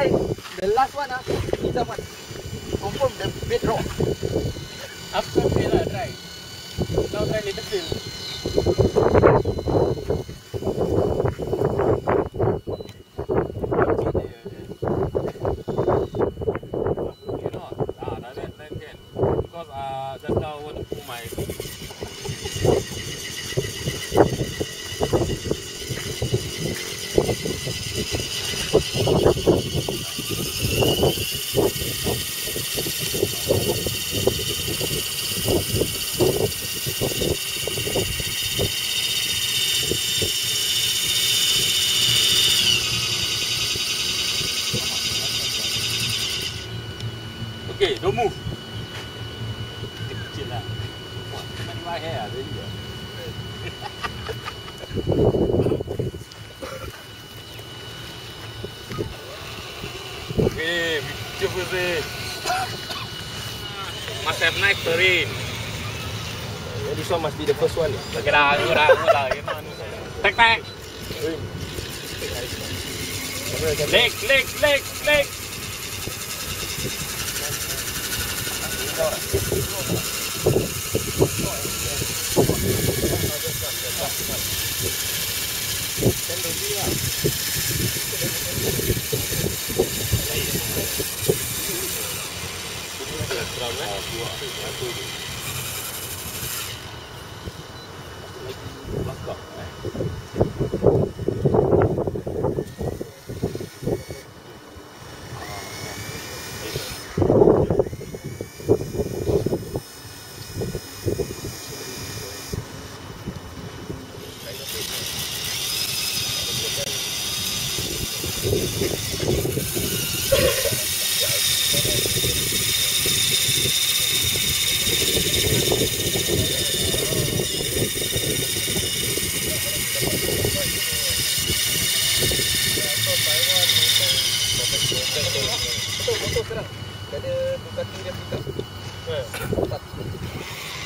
try the last one is the one. Confirm the bedrock. After fail lah, try. Now try little fill. Just now I want to pull my okay, don't move. Kecil lah. Wah, kena di wahai lah, really lah. Okay, beautiful day. Must have nice terrain. This one must be the first one. Okay dah, gimana? Tek. Leg.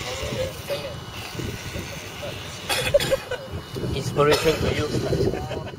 Inspiration to you.